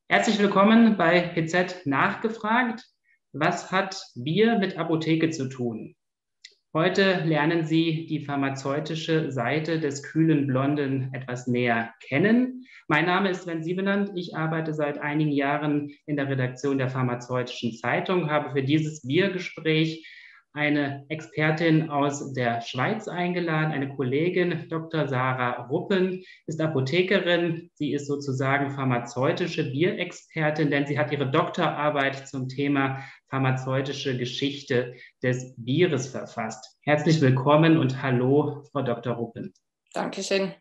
Herzlich willkommen bei PZ Nachgefragt. Was hat Bier mit Apotheke zu tun? Heute lernen Sie die pharmazeutische Seite des kühlen Blonden etwas näher kennen. Mein Name ist Sven Siebenand. Ich arbeite seit einigen Jahren in der Redaktion der Pharmazeutischen Zeitung, habe für dieses Biergespräch eine Expertin aus der Schweiz eingeladen, eine Kollegin, Dr. Sarah Ruppen, ist Apothekerin. Sie ist sozusagen pharmazeutische Bierexpertin, denn sie hat ihre Doktorarbeit zum Thema pharmazeutische Geschichte des Bieres verfasst. Herzlich willkommen und hallo, Frau Dr. Ruppen. Dankeschön.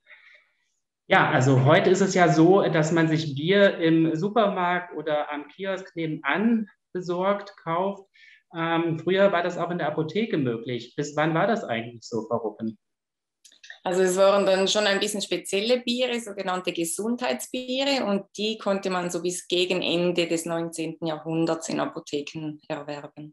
Ja, also heute ist es ja so, dass man sich Bier im Supermarkt oder am Kiosk nebenan besorgt, kauft. Früher war das auch in der Apotheke möglich. Bis wann war das eigentlich so, Frau Ruppen? Also es waren dann schon ein bisschen spezielle Biere, sogenannte Gesundheitsbiere, und die konnte man so bis gegen Ende des 19. Jahrhunderts in Apotheken erwerben.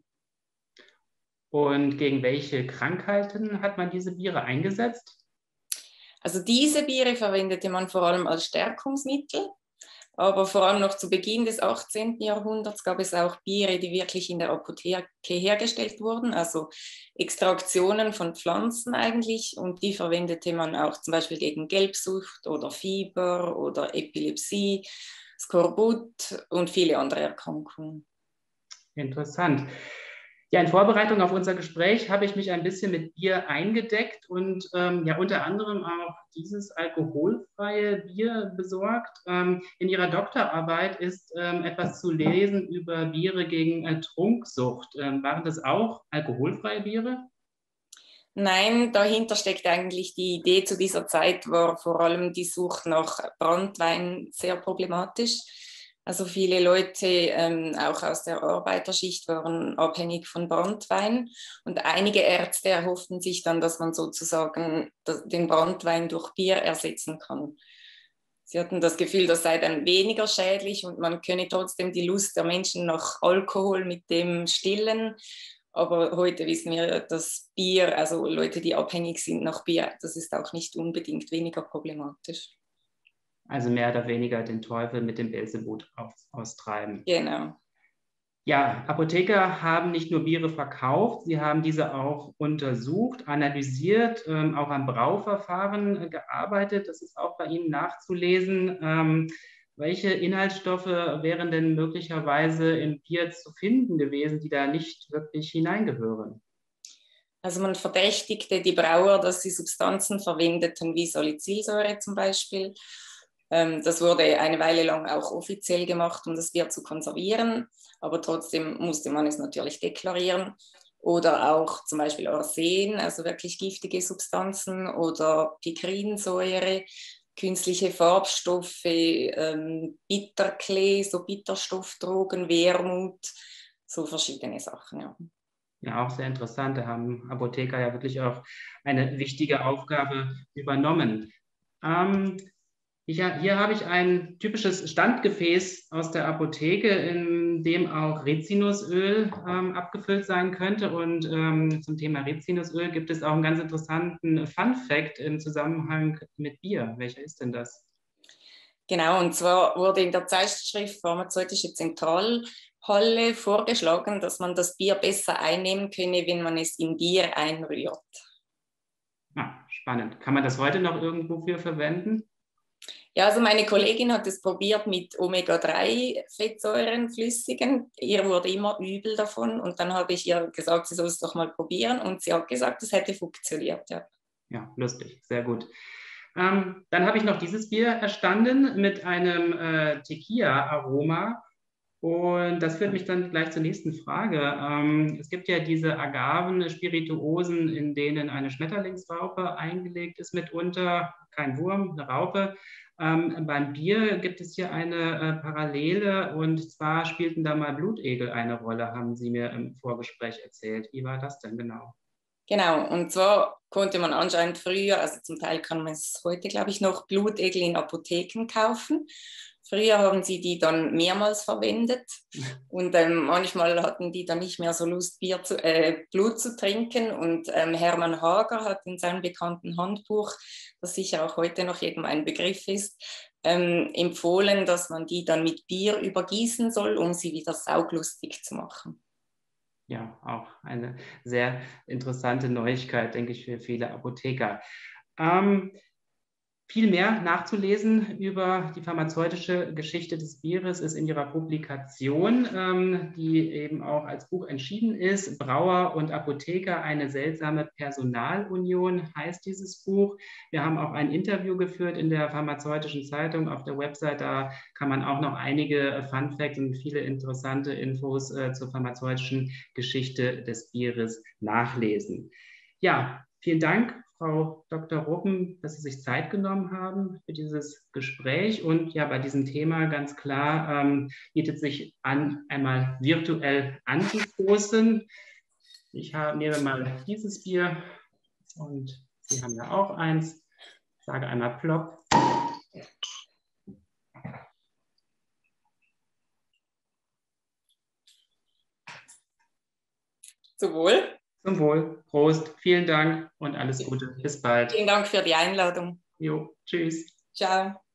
Und gegen welche Krankheiten hat man diese Biere eingesetzt? Also diese Biere verwendete man vor allem als Stärkungsmittel, aber vor allem noch zu Beginn des 18. Jahrhunderts gab es auch Biere, die wirklich in der Apotheke hergestellt wurden, also Extraktionen von Pflanzen eigentlich, und die verwendete man auch zum Beispiel gegen Gelbsucht oder Fieber oder Epilepsie, Skorbut und viele andere Erkrankungen. Interessant. Ja, in Vorbereitung auf unser Gespräch habe ich mich ein bisschen mit Bier eingedeckt und ja unter anderem auch dieses alkoholfreie Bier besorgt. In Ihrer Doktorarbeit ist etwas zu lesen über Biere gegen Trunksucht. Waren das auch alkoholfreie Biere? Nein, dahinter steckt eigentlich die Idee. Zu dieser Zeit war vor allem die Sucht nach Branntwein sehr problematisch. Also viele Leute, auch aus der Arbeiterschicht, waren abhängig von Branntwein, und einige Ärzte erhofften sich dann, dass man sozusagen den Branntwein durch Bier ersetzen kann. Sie hatten das Gefühl, das sei dann weniger schädlich und man könne trotzdem die Lust der Menschen nach Alkohol mit dem stillen. Aber heute wissen wir, dass Bier, also Leute, die abhängig sind nach Bier, das ist auch nicht unbedingt weniger problematisch. Also mehr oder weniger den Teufel mit dem Beelzebub austreiben. Genau. Ja, Apotheker haben nicht nur Biere verkauft, sie haben diese auch untersucht, analysiert, auch am Brauverfahren gearbeitet. Das ist auch bei Ihnen nachzulesen. Welche Inhaltsstoffe wären denn möglicherweise im Bier zu finden gewesen, die da nicht wirklich hineingehören? Also man verdächtigte die Brauer, dass sie Substanzen verwendeten, wie Salicylsäure zum Beispiel. Das wurde eine Weile lang auch offiziell gemacht, um das Bier zu konservieren, aber trotzdem musste man es natürlich deklarieren. Oder auch zum Beispiel Arsen, also wirklich giftige Substanzen, oder Pikrinsäure, künstliche Farbstoffe, Bitterklee, so Bitterstoffdrogen, Wermut, so verschiedene Sachen, ja. Ja, auch sehr interessant. Da haben Apotheker ja wirklich auch eine wichtige Aufgabe übernommen. Hier habe ich ein typisches Standgefäß aus der Apotheke, in dem auch Rizinusöl abgefüllt sein könnte. Und zum Thema Rizinusöl gibt es auch einen ganz interessanten Fun-Fact im Zusammenhang mit Bier. Welcher ist denn das? Genau, und zwar wurde in der Zeitschrift Pharmazeutische Zentralhalle vorgeschlagen, dass man das Bier besser einnehmen könne, wenn man es in Bier einrührt. Ah, spannend. Kann man das heute noch irgendwo für verwenden? Ja, also meine Kollegin hat es probiert mit Omega-3-Fettsäuren, flüssigen. Ihr wurde immer übel davon, und dann habe ich ihr gesagt, sie soll es doch mal probieren, und sie hat gesagt, es hätte funktioniert. Ja, ja, lustig, sehr gut. Dann habe ich noch dieses Bier erstanden mit einem Tequila-Aroma. Und das führt mich dann gleich zur nächsten Frage. Es gibt ja diese Agaven-Spirituosen, in denen eine Schmetterlingsraupe eingelegt ist mitunter, kein Wurm, eine Raupe. Beim Bier gibt es hier eine Parallele, und zwar spielten da mal Blutegel eine Rolle, haben Sie mir im Vorgespräch erzählt. Wie war das denn genau? genau, und zwar konnte man anscheinend früher, also zum Teil kann man es heute, glaube ich, noch, Blutegel in Apotheken kaufen. Früher haben sie die dann mehrmals verwendet, und manchmal hatten die dann nicht mehr so Lust, Blut zu trinken. Und Hermann Hager hat in seinem bekannten Handbuch, das sicher auch heute noch jedem ein Begriff ist, empfohlen, dass man die dann mit Bier übergießen soll, um sie wieder sauglustig zu machen. Ja, auch eine sehr interessante Neuigkeit, denke ich, für viele Apotheker. Viel mehr nachzulesen über die pharmazeutische Geschichte des Bieres ist in Ihrer Publikation, die eben auch als Buch erschienen ist. Brauer und Apotheker, eine seltsame Personalunion heißt dieses Buch. Wir haben auch ein Interview geführt in der Pharmazeutischen Zeitung auf der Website. Da kann man auch noch einige Fun Facts und viele interessante Infos zur pharmazeutischen Geschichte des Bieres nachlesen. Ja, vielen Dank, Frau Dr. Ruppen, dass Sie sich Zeit genommen haben für dieses Gespräch. Und ja, bei diesem Thema ganz klar bietet sich an, einmal virtuell anzustoßen. Ich nehme mal dieses Bier und Sie haben ja auch eins. Ich sage einmal plopp. Zum Wohl. Zum Wohl. Prost. Vielen Dank und alles Gute. Bis bald. Vielen Dank für die Einladung. Jo, tschüss. Ciao.